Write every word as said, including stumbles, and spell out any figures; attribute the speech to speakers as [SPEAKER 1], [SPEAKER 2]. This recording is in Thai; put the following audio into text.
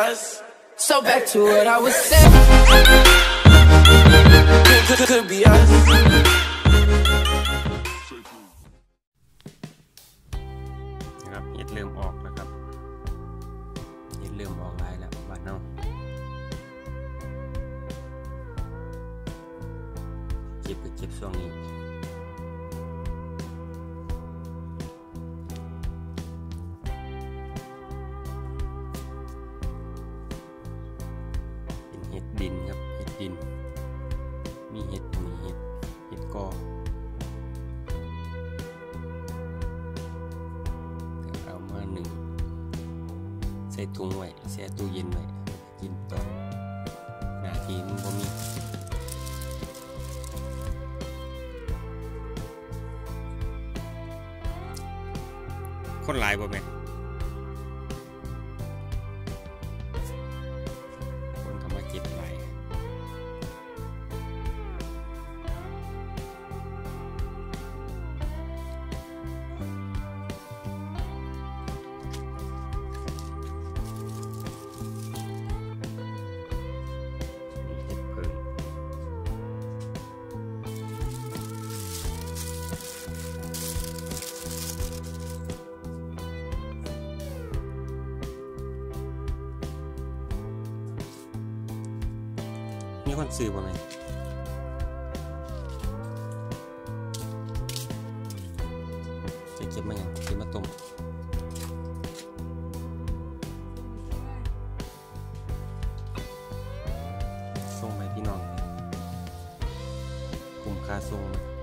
[SPEAKER 1] us. So back to what I was saying. Could, could, could be us.
[SPEAKER 2] นะครับเห็ดเริ่มออกแล้วครับเห็ดเริ่มออกหลายแล้วบ้านเฮาเจ็บก็เจ็บช่วงนี้เป็นเห็ดดินครับเห็ดดินมีเห็ดมีเห็ดเห็ดกอเอามาหนึ่งใส่ถุงไว้แช่ตู้เย็นไว้กินตอนนาทีมันก็มีคนหลายบ่แม่คนก็มาเก็บหลายมีคนซื้อบ่แม่จะเก็บมาอย่างเก็บมาต้มส่งไปพี่น้องคุ้มค่าส่ง